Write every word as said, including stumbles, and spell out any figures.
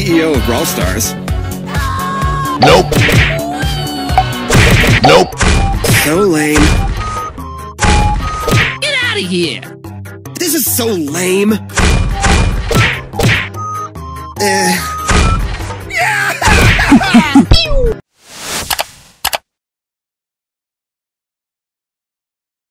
C E O of Brawl Stars. Nope. Nope. So lame. Get out of here! This is so lame. Eh.